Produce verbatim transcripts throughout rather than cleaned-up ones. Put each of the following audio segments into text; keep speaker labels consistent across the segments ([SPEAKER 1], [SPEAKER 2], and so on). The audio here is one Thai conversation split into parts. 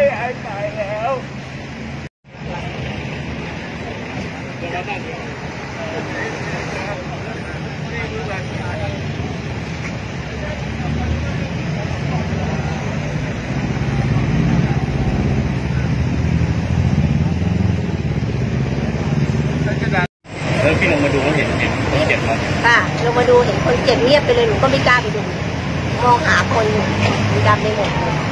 [SPEAKER 1] ไอ้ตายแล้ว
[SPEAKER 2] แล้วพี่ลงมาดูเขาเห็นเห็นคนเจ็บไหม
[SPEAKER 3] ค่ะลงมาดูเห็นคนเจ็บเงียบไปเลยหนูก็ไม่กล้าไปดูมองหาคนดำไปหมดเลย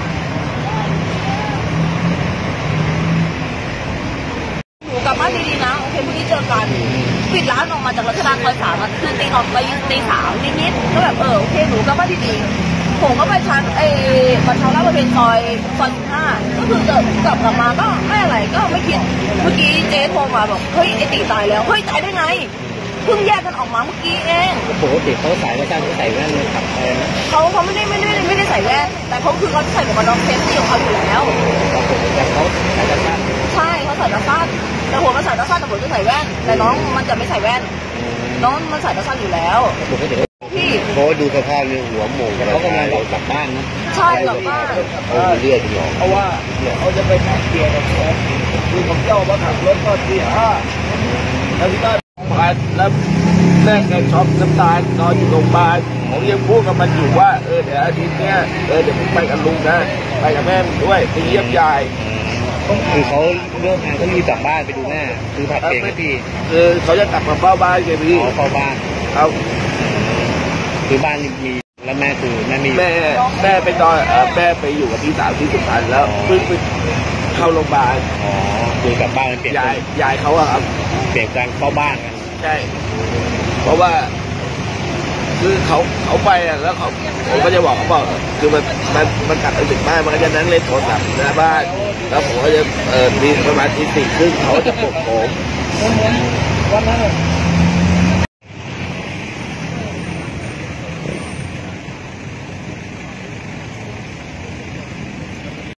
[SPEAKER 3] หนูกลับบ้านดีๆนะโอเคพรุ่งนี้เจอกันปิดร้านออกมาจากรัชดาซอยสามคือตีออกไปตีสามนิดๆก็แบบเออโอเคหนูกลับบ้านดีๆผมก็ไปชั้นไอ้บัตรเช่าร้านบริเวณซอยซอยสิบห้าก็คือเกิดกลับกลับมาก็ไม่อะไรก็ไม่คิดเมื่อกี้เจ๊โทรมาบอกเฮ้ยไอ้ตีตายแล้วเฮ้ยตายได้ไงเพิ่งแยกกันออกมาเมื่อกี้เอง
[SPEAKER 2] ปกติเขาใส่ไม่ใช่เขาใส่แว่นเลยขับไป
[SPEAKER 3] เขาเขาไม่ได้ไม่ได้ไม่ได้ใส่แว่นแต่เขาคือเขาใส่หมวกกันน็อกเซฟตี้ของเขาอยู่แล้ว
[SPEAKER 2] แต่เขาใส่ตาสั้น
[SPEAKER 3] ใช่เขาใส่ตาสั้นแต่หัวมันใส่ตาสั้นแต่หัวจะใส่แว่นแต่น้องมันจะไม่ใส่แว่นน้องมันใส่ตาสั้นอยู่แล้วพี่
[SPEAKER 2] เขาดูสภาพเนี่ยหัวหมูเขากำลังกลับบ้านนะ
[SPEAKER 3] ใช่กลับบ้าน
[SPEAKER 2] เขาเลือดหรอ
[SPEAKER 1] เพราะว่าเขาจะไปขับเกียร์กับแกคือผมเจ้ามาขับรถก็ที่ห้าแล้วที่บ้านผ่านแล้วแม่แกช็อกน้ำตาลนอนอยู่โรงพยาบาลผมยังพูดกับมันอยู่ว่าเออเดี๋ยวอาทิตย์เนี้ยเออเดี๋ยวผมไปกับลุงนะไปกับแม่ด้วยไปเยี่ยมยาย
[SPEAKER 2] คือเขาเลิกงานก็รีบกลับบ้านไปดูแม่คือผัดเองพี่
[SPEAKER 1] คือเขาจะกลับมาเฝ้าบ้านไงพี่
[SPEAKER 2] อ๋อเฝ้าบ้าน
[SPEAKER 1] เอา
[SPEAKER 2] คือบ้านมีแล้วแม่คือแม่มี
[SPEAKER 1] แม่แม่ไปนอนแม่ไปอยู่กับพี่สาวที่สุพรรณแล้วเพิ่งไปเข้าโรงพยาบาล
[SPEAKER 2] อ๋อคือกลับบ้านเปลี่ยน
[SPEAKER 1] ยายยายเขาอะครับ
[SPEAKER 2] เปลี่ยนการเฝ้าบ้านกัน
[SPEAKER 1] ใช่เพราะว่าคือเขาเขาไปอ่ะแล้วเขาผมก็จะบอกเขาบอกคือมันมันมันกลับไปถึงบ้านมันก็จะนั่งเล่นโทรศัพท์หน้าบ้านแล้วผมก็จะเออมีประมาณทีสี่ครึ่งเขาจะปลุกผมวันนั้น